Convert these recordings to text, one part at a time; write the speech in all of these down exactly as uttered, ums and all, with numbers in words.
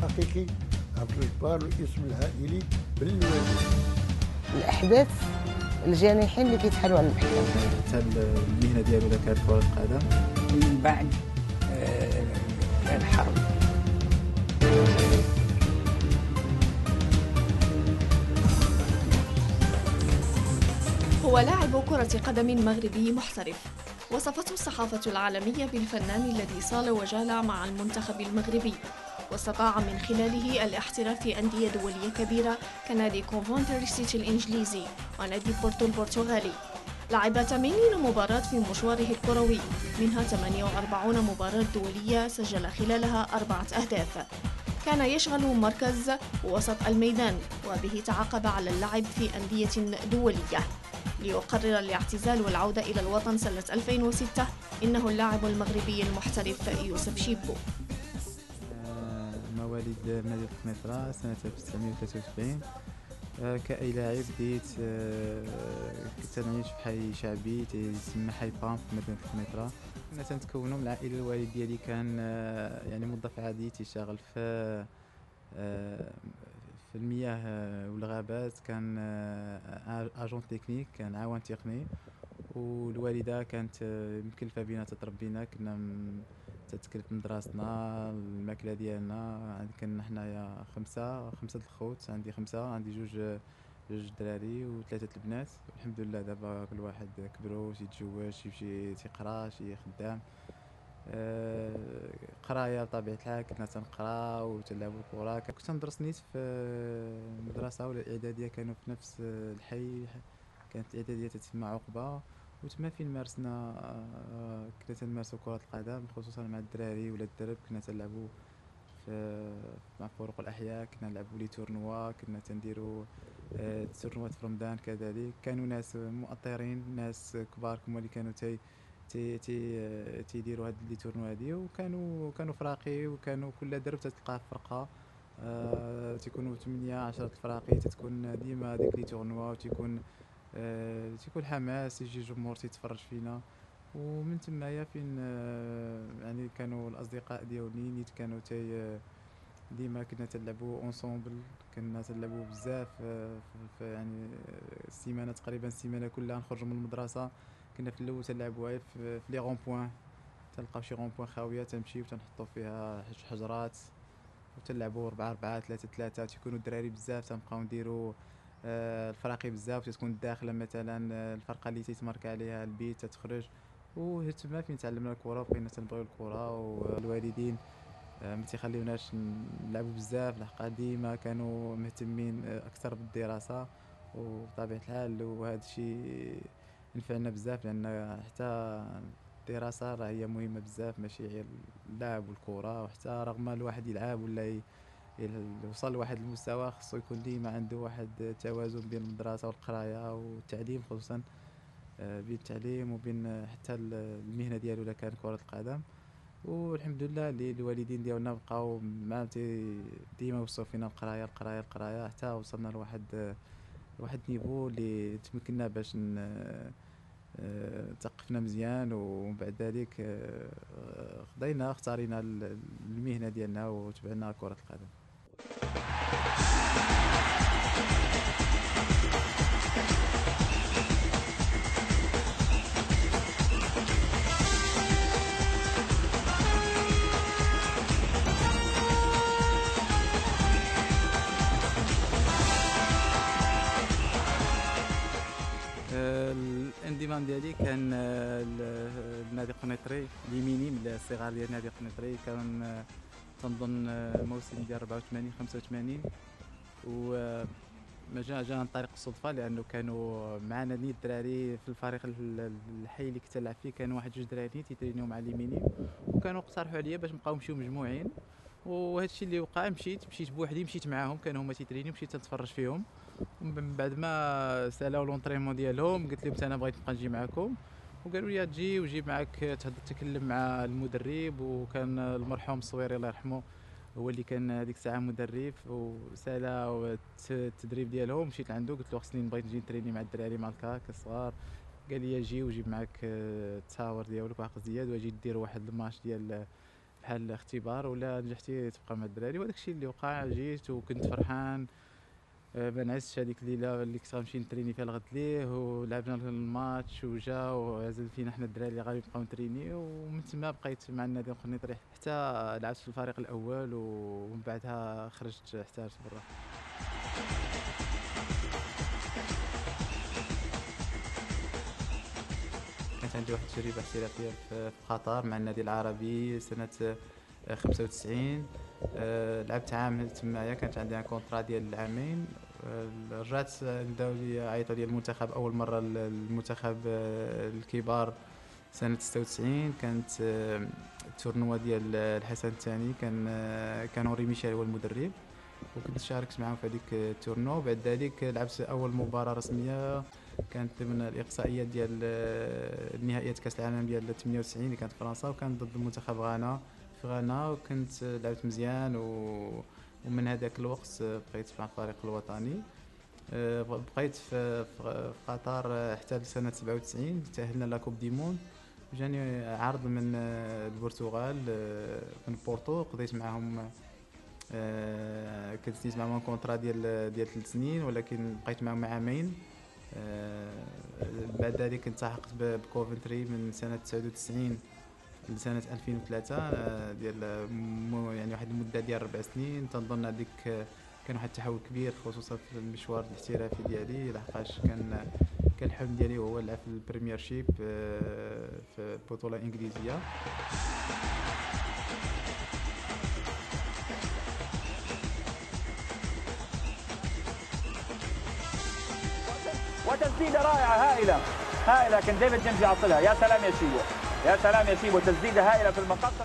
الحقيقي عبد الجبار الاسم العائلي بن الوالد. الأحداث الجانحين اللي كيتحالوا على المحكمة. حتى المهنة ديالو إذا كانت كرة القدم من بعد آه الحرب. هو لاعب كرة قدم مغربي محترف، وصفته الصحافة العالمية بالفنان الذي صال وجال مع المنتخب المغربي، واستطاع من خلاله الاحتراف في أندية دولية كبيرة كنادي كوفنتري سيتي الإنجليزي ونادي بورتو البرتغالي. لعب تمانين مباراة في مشواره الكروي، منها ثمانية وأربعين مباراة دولية سجل خلالها أربعة أهداف. كان يشغل مركز وسط الميدان، وبه تعاقب على اللعب في أندية دولية ليقرر الاعتزال والعودة إلى الوطن سنة ألفين وستة. إنه اللاعب المغربي المحترف يوسف شيبو. مواليد مدينة قنيطرة سنة ألف وتسعمائة وثلاثة وسبعين. كأي لاعب بديت كنت نعيش في حي شعبي تيسمى حي بام في مدينة قنيطرة. كنا تنتكونوا من العائلة. الوالد ديالي كان يعني موظف عادي تيشتغل في في المياه والغابات، كان اجون تكنيك، كان عاون تقني. والوالده كانت مكلفه بينا تتربينا، كنا تتكلف من دراستنا الماكله ديالنا. كنا حنايا خمسه خمسه الخوت، عندي خمسه، عندي جوج جوج دراري وثلاثه البنات. الحمد لله دابا كل واحد كبروا، شي تزوج، شي يمشي تيقرا، شي خدام. أه قرايه بطبيعه الحال كنا تنقرا وتلعبوا الكره. كنت ندرس نيت في المدرسه ولا الاعداديه كانوا في نفس الحي. كانت الاعداديه تتسمى عقبه، وتما فين مارسنا أه كنا تنمارسوا كره القدم خصوصا مع الدراري ولا الدرب. كنا تنلعبوا في مع فرق الاحياء، كنا نلعبوا لي تورنوا، كنا تنديروا أه تورنوات في رمضان. كذلك كانوا ناس مؤطرين، ناس كبار كما اللي كانوا تي تي تي تيديروا هاد لي تورنوا هادي، وكانوا كانوا فراقي، وكانوا كل درب تتلقى فرقه. آه تيكونوا ثمانية عشرة الفراقي، تتكون ديما ديك لي تورنوا، وتيكون آه تيكون حماس، يجي الجمهور تيتفرج فينا. ومن تمايا فين آه يعني كانوا الاصدقاء ديالي نيت كانوا تي ديما كنا تلعبوا اونصومبل، كنا تلعبوا بزاف. آه يعني السيمانه تقريبا السيمانه كلها نخرجوا من المدرسه كنا في الاول تنلعبوا في لي غون بوين، تلقاو شي غون بوين خاويه تنمشيو تنحطوا فيها حجرات وتلعبوا أربعة أربعة ثلاثة ثلاثة. تيكونوا الدراري بزاف، تنبقاو نديروا آه الفراقي بزاف، تتكون الداخله مثلا آه الفرقه اللي تيتمارك عليها البيت تتخرج. وتما فين تعلمنا الكره وبقينا تنبغيو الكره. والوالدين آه ما تيخليوناش نلعبوا بزاف، لحق ديما كانوا مهتمين آه اكثر بالدراسه وبطبيعه الحال. وهذا الشيء نفعنا بزاف، لان حتى الدراسه راه هي مهمه بزاف، ماشي غير اللعب والكره. وحتى رغم الواحد يلعب ولا يوصل لواحد المستوى، خصو يكون ديما عنده واحد التوازن بين الدراسه والقرايه والتعليم، خصوصا بين التعليم وبين حتى المهنه ديالو الا كان كره القدم. والحمد لله اللي الوالدين ديالنا بقاو مع ديما وصلوا فينا القرايه القرايه القرايه، حتى وصلنا لواحد واحد نيفو اللي تمكننا باش تثقفنا مزيان. ومن بعد ذلك خدينا اختارينا المهنه ديالنا وتبعنا كره القدم. الانضمام ديالي كان النادي القنيطري اليميني من الصغار ديال النادي القنيطري. كان تنظن موسم ديال أربعة وثمانين خمسة وثمانين، وما جا جا عن طريق الصدفه، لانه كانوا معنا نيت الدراري في الفريق الحي اللي كنت نلعب فيه. كان واحد جوج دراري تيترينيو مع اليميني، وكانوا اقترحوا عليا باش نبقاو نمشيو مجموعين. وهذا الشيء اللي وقع، مشيت مشيت بوحدي، مشيت معاهم، كانوا هما تيترينيو، مشيت تنتفرج فيهم. ومن بعد ما سالاو لونطريمون ديالهم قلت لهم انا بغيت نبقى نجي معكم، وقالوا لي تجي وجيب معك تهضر تكلم مع المدرب. وكان المرحوم الصويري الله يرحمه هو اللي كان هذيك الساعه مدرب، وسالا التدريب ديالهم. مشيت عنده قلت له خصني بغيت نجي نتريني مع الدراري مع الكاك الصغار. قال لي جي وجيب معك التصاور ديالك وعقد زياد، واجي دير واحد الماتش ديال بحال اختبار، ولا نجحتي تبقى مع الدراري. وهذاك الشيء اللي وقع. جيت وكنت فرحان، آه، ما نعستش هذيك الليله اللي كنت غنمشي نتريني فيها الغد ليه، ولعبنا الماتش وجا وعزل فينا حنا الدراري اللي غادي نبقاو نتريني. ومن تما بقيت مع النادي القرني طريح حتى لعبت في الفريق الاول، ومن بعدها خرجت احترفت برا. كانت عندي واحد التجربه احترافيه في قطر مع النادي العربي سنه خمسة وتسعين. أه لعبت عام تمايا، كانت عندي كونطرا ديال العامين. أه رجعت بداو لي عيطوا لي المنتخب اول مره، المنتخب أه الكبار سنه ستة وتسعين. كانت أه التورنوا ديال الحسن الثاني، كان أه كان اوري ميشيل هو المدرب، وكنت شاركت معهم في هذيك التورنوا. بعد ذلك لعبت اول مباراه رسميه، كانت ضمن الاقصائيات ديال النهائيات كاس العالم ديال ثمانية وتسعين اللي كانت في فرنسا، وكان ضد منتخب غانا في غانا، وكنت لعبت مزيان. و ومن هذاك الوقت بقيت مع الفريق الوطني. بقيت في قطر حتى لسنه سبعة وتسعين، تأهلنا لاكوب دي موند. جاني عرض من البرتغال من بورتو، قضيت معهم آه كنت نيت معهم كونطرا ديال ديال ثلاث سنين، ولكن بقيت معهم عامين. آه بعد ذلك التحقت بكوفنتري من سنه تسعة وتسعين لسنه ألفين وثلاثة، آه ديال يعني واحد المده ديال اربع سنين. تنظن هذيك كان واحد التحول كبير، خصوصا في المشوار الاحترافي ديالي، لحقاش كان كان الحلم ديالي هو نلعب في البريمير شيب آه في بطوله انجليزيه. وتسديده رائعه هائله هائله، كان ديفيد جيمس يعطلها. يا سلام يا شيبو، يا سلام يا شيبو، تسديده هائله في المقص.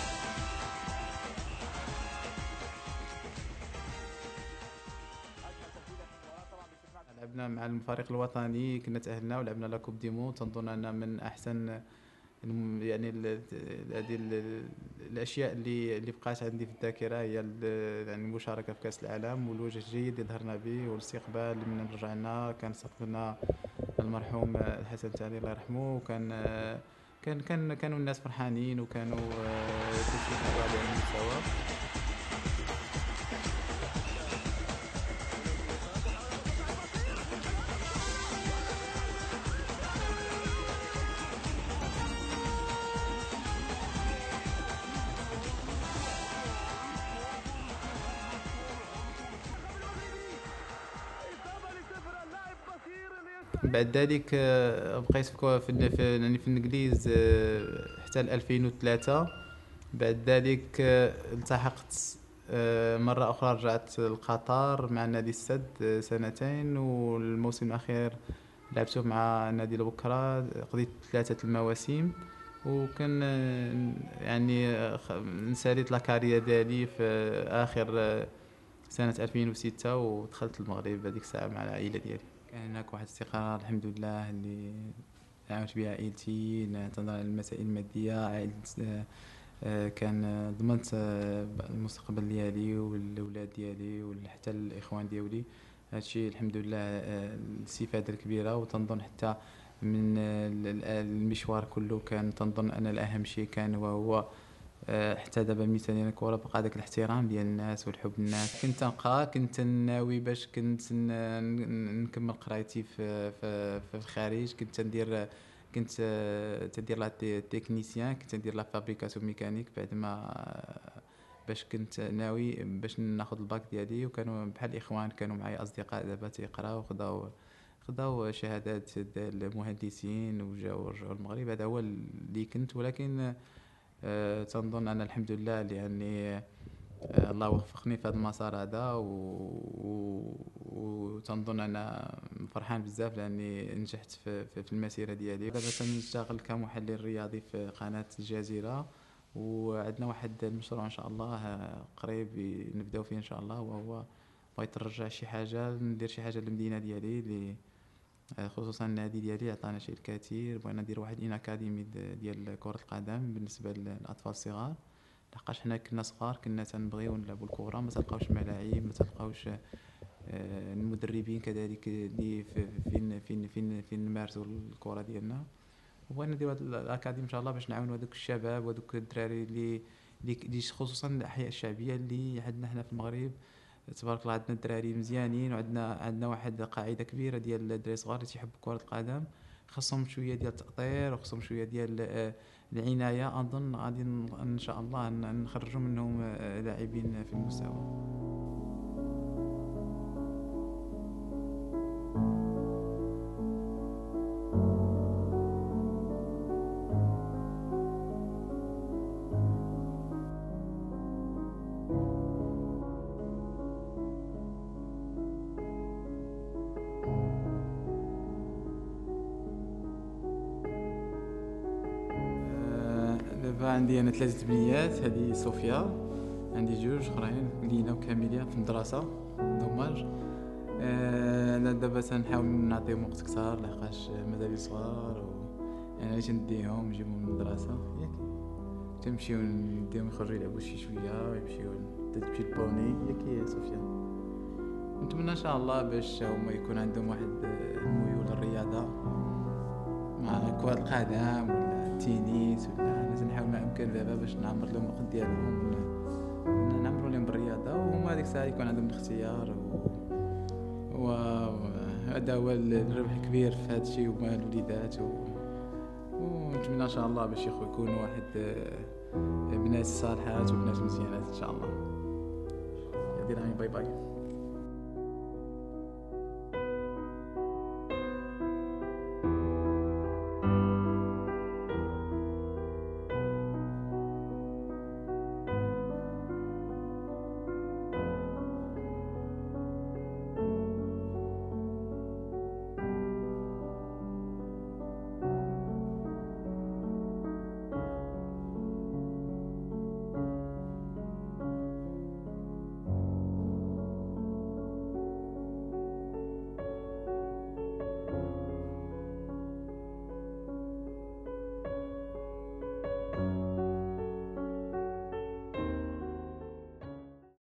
لعبنا مع الفريق الوطني، كنا تأهلنا ولعبنا لا كوب دي مون. تنظن ان من احسن يعني هذه الاشياء اللي اللي بقات عندي في الذاكره، هي يعني المشاركه في كاس العالم والوجه الجيد اللي ظهرنا به، والاستقبال اللي من رجعنا كان استقبلنا المرحوم الحسن الثاني الله يرحمه. وكان كان كان كانوا الناس فرحانين، وكانوا تشجيعوا على المستوى. بعد ذلك بقيت في في يعني في الانجليز حتى ل ألفين وثلاثة. بعد ذلك التحقت مره اخرى، رجعت لقطر مع نادي السد سنتين، والموسم الاخير لعبته مع نادي البكرة، قضيت ثلاثه المواسم. وكان يعني نساليت لاكارير ديالي في اخر سنه ألفين وستة، ودخلت المغرب هذيك الساعه مع العائله ديالي. كان هناك واحد الاستقرار الحمد لله اللي عاونت بها عائلتي، نعتمد على المسائل الماديه. عائلتي كان ضمنت المستقبل ديالي والاولاد ديالي وحتى الاخوان ديالي. هادشي الحمد لله الاستفاده الكبيره. وتنظن حتى من المشوار كله كان تنظن ان الاهم شيء كان وهو حتى دابا مثلا الكره بقى داك الاحترام ديال الناس والحب الناس. كنت نقرا، كنت ناوي باش كنت نكمل قرايتي في في في الخارج. كنت ندير كنت تدير لا تكنيسيان، كنت ندير لا فابريكاسيون ميكانيك بعد ما باش كنت ناوي باش ناخذ الباك ديالي. وكانوا بحال الاخوان كانوا معايا اصدقاء دابا تيقراو وخداو خداو شهادات المهندسين وجاو رجعوا المغرب. هذا هو اللي كنت. ولكن أه تنظن أنا الحمد لله لأني أه الله وفقني في هذا المسار هذا، وتنظن أنا فرحان بزاف لأني نجحت في, في, في المسيرة ديالي. دابا تنشتغل كمحلل رياضي في قناة الجزيرة، وعندنا واحد المشروع إن شاء الله قريب نبداو فيه إن شاء الله، وهو بغيت نرجع شي حاجة، ندير شي حاجة للمدينة ديالي اللي خصوصا النادي ديالي عطانا شي الكثير. بغينا ندير واحد ان اكاديمي ديال كرة القدم بالنسبة للاطفال الصغار، لحقاش حنا كنا صغار كنا تنبغيو نلعبوا الكرة، ما تلقاوش ملاعب، ما تلقاوش المدربين كذلك اللي فين فين فين فين نمارسوا الكرة ديالنا. وبغينا نديروا هاد الاكاديمي ان شاء الله باش نعاونوا هذوك الشباب وهذوك الدراري اللي اللي اللي خصوصا الاحياء الشعبيه اللي عندنا هنا في المغرب. تبارك الله عندنا الدراري مزيانين، وعندنا عندنا واحد قاعده كبيره ديال الدراري صغار اللي تيحبوا كره القدم. خاصهم شويه ديال التاطير وخاصهم شويه ديال آه، العنايه. اظن غادي ن- ان شاء الله ن- نخرجوا منهم آه، لاعبين في المستوى. آه، دابا عندي انا ثلاثه بنيات، هذه صوفيا، عندي جوج اخرين لينا وكاملين في المدرسه. دوماج. آه، انا دابا تنحاول نعطيهم وقت كثار لحقاش مازال صغار، و يعني علاش نديهم نجيبهم من المدرسه ياك تمشيو نديهم يخرجوا يلعبوا شي شويه ويمشيو تمشي البوني ياك يا صوفيا. نتمنى ان شاء الله باش هما يكون عندهم واحد آه، الميول للرياضه مع كرة القدم ولا التنس، ولا انا تنحاول ما امكن دابا باش نعمر لهم الوقت ديالهم ولا نعمروا لهم بالرياضه، وهما هذيك الساعه يكون عندهم الاختيار. و وهذا هو الربح الكبير في هذا الشيء، هما الوليدات. و... ونتمنى ان شاء الله باش يخو يكونوا واحد آه، بنات صالحات وبنات مزيانات ان شاء الله. يدير باي باي.